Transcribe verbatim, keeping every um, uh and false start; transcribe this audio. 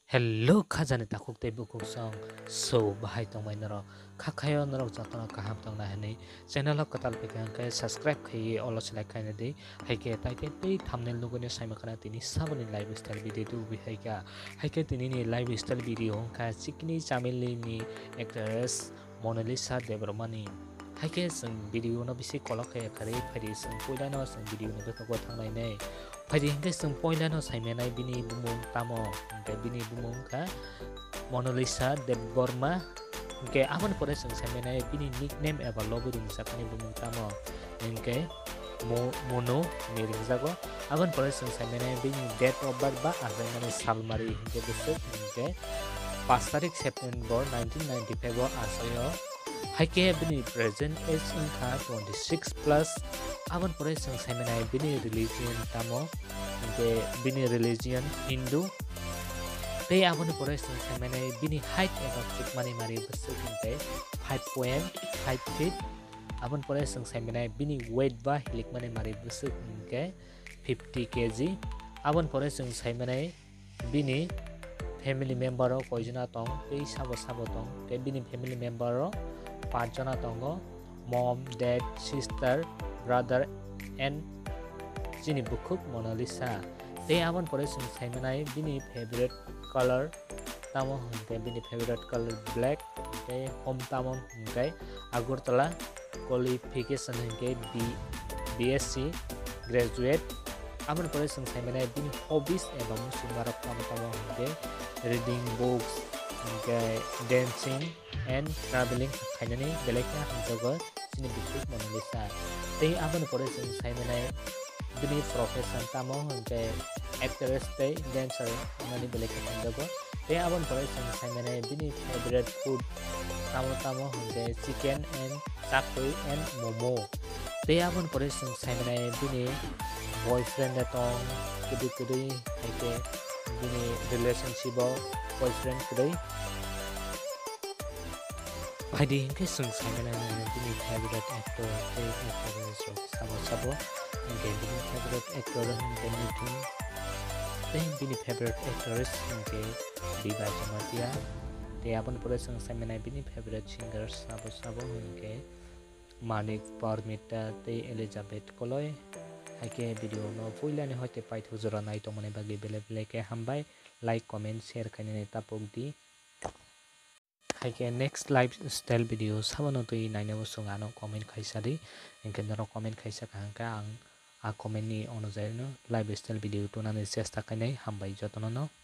Hello khajani takuk te bukuk song so bahai tong mai naro khakhayo naro jatona kaham tong na hani channel katal pekan kai subscribe khai olo selai khai na de haike title te thumbnail lugone saima kana tini sabani live style video tu bi haika haike tini ni live style video ka chikini chamelli ni actress monalisha Debbarma ni haike sing video no bisi kolok khai khare phari sing poila no sing video no ko thangnai nei phari hingke sing poila no saimenai bini bumung tamo hingke bini bumung ka monalisha Debbarma hingke abon pore sing saimenai bini nickname eba logo ring sakani bumung tamo hingke mo mono ni ringjago abon pore sing saimenai bini date of birth ba asaimani salmari hingke besok hingke five tarik September nineteen ninety-five o asayo haike bini present age inka twenty-six plus abon pore sing saimenai bini religion tamo hingke bini religion Hindu tei abon pore sing saimenai bini height eba chikmani mari besok hingke five point five feet abon pore sing saimenai bini weight ba hilikmani mari besok hingke fifty kilograms abon pore sing saimenai bini family member o koijona tong tei sabo sabo tong tei bini family member o five jona tongo mom dad sister brother and chini bukuk monalisha tei abon pore sing saimanai bini favorite color tamo hingke bini favorite color black tei home tamo hingke agartala qualification hingke B S c graduate abon pore sing saimanai bini hobies eba musing marok tamo tamo hingke reading books hingke dancing and traveling khainani belekna hingjago chini bukuk monalisha tei abon pore sing saimanai bini profession tamo hingke actress tei dancer nani belekna hingjago tei abon pore sing saimanai bini favorite food tamo tamo hingke chicken and chakui and momo tei abon pore sing saimanai bini boyfriend atong kudi kudi haike bini relationship o boyfriend kudai Padi hingke sing saimanai bini favorite actor tei actress rok sabo sabo hingke bini favorite actor hingke mithun tei bini favorite actress hingke diba jamatia tei abon pore sing saimanai bini favorite singers sabo sabo hingke manik parmita tei elizabeth koloi haike video no puilani hoite paithu jora nai tongmani bagi bele bele ke hambai like comment share khainani tapuk di haike next lifestyle video sabano tui nainabo sungano comment khaisadi hingke noro comment khaisa kahangka ang a comment ni onojai no lifestyle video tunani chesta khainai hambai jotono no।